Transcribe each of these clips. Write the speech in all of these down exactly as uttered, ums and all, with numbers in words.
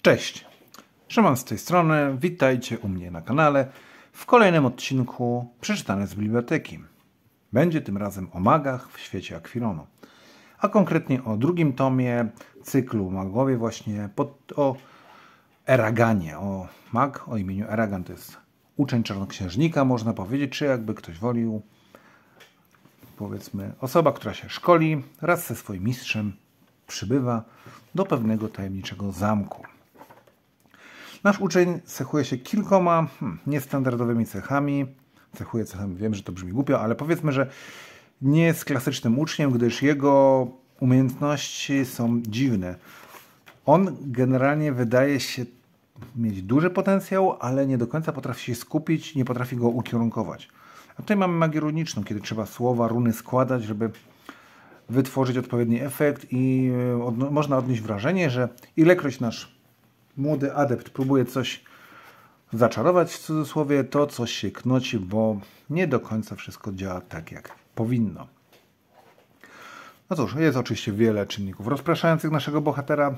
Cześć, Szymon z tej strony, witajcie u mnie na kanale w kolejnym odcinku Przeczytane z biblioteki. Będzie tym razem o magach w świecie Akwilonu, a konkretnie o drugim tomie cyklu Magowie właśnie pod, o Eraganie, o mag o imieniu Eragan. To jest uczeń czarnoksiężnika, można powiedzieć, czy jakby ktoś wolił, powiedzmy osoba, która się szkoli, wraz ze swoim mistrzem przybywa do pewnego tajemniczego zamku. Nasz uczeń cechuje się kilkoma hmm, niestandardowymi cechami. Cechuje cechami, wiem, że to brzmi głupio, ale powiedzmy, że nie jest klasycznym uczniem, gdyż jego umiejętności są dziwne. On generalnie wydaje się mieć duży potencjał, ale nie do końca potrafi się skupić, nie potrafi go ukierunkować. A tutaj mamy magię runiczną, kiedy trzeba słowa, runy składać, żeby wytworzyć odpowiedni efekt i od, można odnieść wrażenie, że ilekroć nasz młody adept próbuje coś zaczarować, w cudzysłowie, to coś się knoci, bo nie do końca wszystko działa tak, jak powinno. No cóż, jest oczywiście wiele czynników rozpraszających naszego bohatera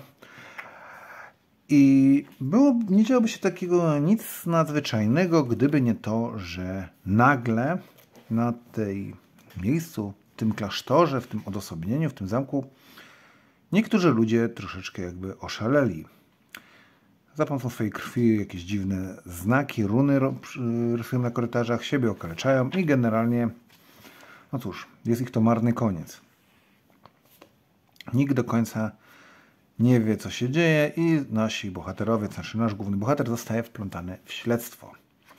i było, nie działoby się takiego nic nadzwyczajnego, gdyby nie to, że nagle na tej miejscu, w tym klasztorze, w tym odosobnieniu, w tym zamku niektórzy ludzie troszeczkę jakby oszaleli. Za pomocą swojej krwi jakieś dziwne znaki, runy rysują na korytarzach, siebie okaleczają i generalnie, no cóż, jest ich to marny koniec. Nikt do końca nie wie, co się dzieje i nasi bohaterowie, znaczy nasz główny bohater zostaje wplątany w śledztwo.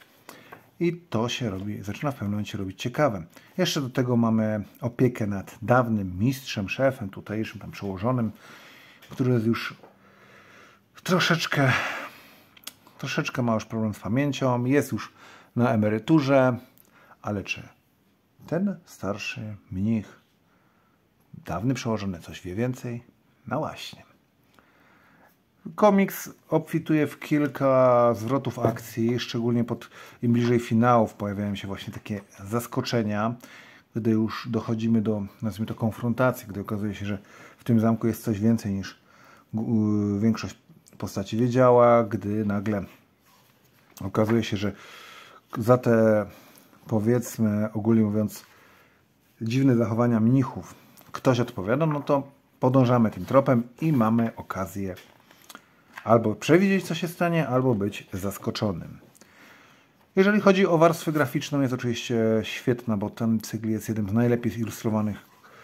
I to się robi, zaczyna w pewnym momencie robić ciekawe. Jeszcze do tego mamy opiekę nad dawnym mistrzem, szefem, tutejszym, tam przełożonym, który jest już troszeczkę, troszeczkę ma już problem z pamięcią, jest już na emeryturze, ale czy ten starszy mnich, dawny przełożony, coś wie więcej? No właśnie. Komiks obfituje w kilka zwrotów akcji, szczególnie pod, im bliżej finałów pojawiają się właśnie takie zaskoczenia, gdy już dochodzimy do, nazwijmy to, konfrontacji, gdy okazuje się, że w tym zamku jest coś więcej niż większość postaci wiedziała, gdy nagle okazuje się, że za te, powiedzmy, ogólnie mówiąc, dziwne zachowania mnichów ktoś odpowiada, no to podążamy tym tropem i mamy okazję albo przewidzieć, co się stanie, albo być zaskoczonym. Jeżeli chodzi o warstwę graficzną, jest oczywiście świetna, bo ten cykl jest jednym z najlepiej zilustrowanych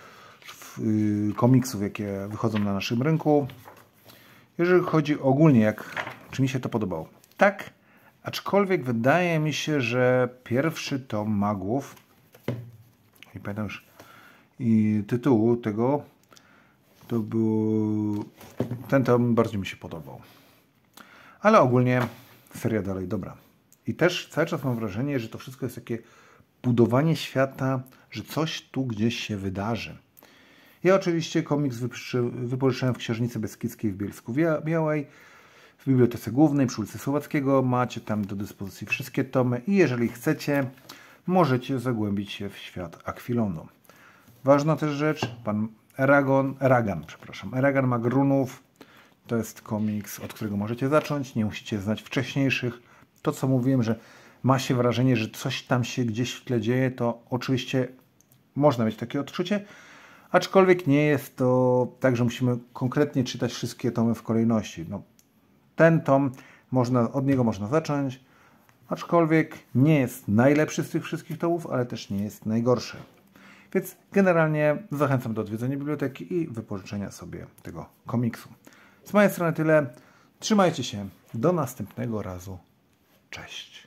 komiksów, jakie wychodzą na naszym rynku. Jeżeli chodzi ogólnie, jak, czy mi się to podobało? Tak, aczkolwiek wydaje mi się, że pierwszy tom Magów, nie pamiętam już i tytułu tego, to był, ten tom bardziej mi się podobał. Ale ogólnie seria dalej dobra. I też cały czas mam wrażenie, że to wszystko jest takie budowanie świata, że coś tu gdzieś się wydarzy. Ja oczywiście komiks wypożyczyłem w Księżnicy Beskidzkiej w Bielsku Białej, w Bibliotece Głównej przy ulicy Słowackiego. Macie tam do dyspozycji wszystkie tomy i jeżeli chcecie, możecie zagłębić się w świat Akwilonu. Ważna też rzecz, pan Eragon, Eragan, przepraszam, Eragan Mag Runów, to jest komiks, od którego możecie zacząć, nie musicie znać wcześniejszych. To, co mówiłem, że ma się wrażenie, że coś tam się gdzieś w tle dzieje, to oczywiście można mieć takie odczucie, aczkolwiek nie jest to tak, że musimy konkretnie czytać wszystkie tomy w kolejności. No, ten tom, można, od niego można zacząć, aczkolwiek nie jest najlepszy z tych wszystkich tomów, ale też nie jest najgorszy. Więc generalnie zachęcam do odwiedzenia biblioteki i wypożyczenia sobie tego komiksu. Z mojej strony tyle. Trzymajcie się. Do następnego razu. Cześć.